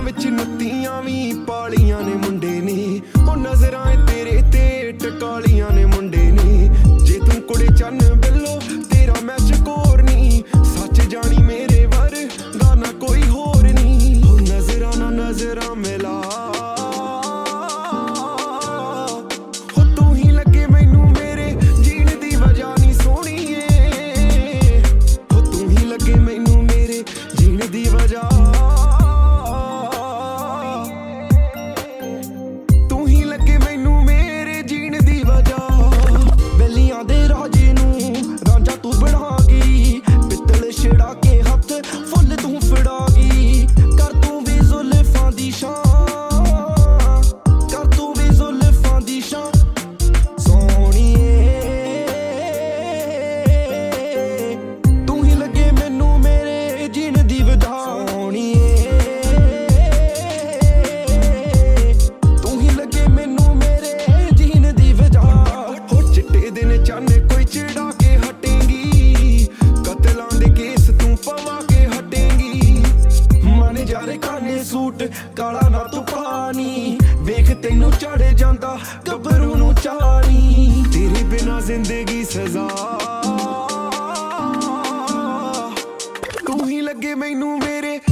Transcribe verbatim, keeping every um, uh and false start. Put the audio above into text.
विच नत्तियां भी पालियां ने मुंडे ने, ओ नजरां तेरे ते टकालियां ने मुंडे ने। जे तू कुड़े चन्न बिल्लो तेरा मैं चकोर नी, सच जानी मेरे वर गाना कोई होर नी। ओ नजरां ना नजरां मिला, हो तू ही लगे मैनू मेरे जीण दी वजह नी सोहणीए, हो तू ही लगे मैनू मेरे जीण दी वजह, तू ही लगे मैनू मेरे जीण दी वजह। बेलियां दे राजे नू रांझा तू बना गई, पित्तल छड़ा के हथ फुल तू फड़ा गई। कर तू भी जुल्फां दी शान, कर तू भी जुल्फां दी शान सोहणीए, तू ही लगे मैनू मेरे जीण दी वजह सोहणीए, तू ही लगे मैनू मेरे जीण दी वजह। हो चिट्टे दिन चन्न कोई चिड़ा के हटेंगी, कतलां दे केस तू पवा के हटेंगी। माने जारे काने सूट काला ना तू पानी, वेख तैनू चढ़ जांदा गबरू नू चानी। तेरे बिना जिंदगी सजा, तू ही लगे मैनू मेरे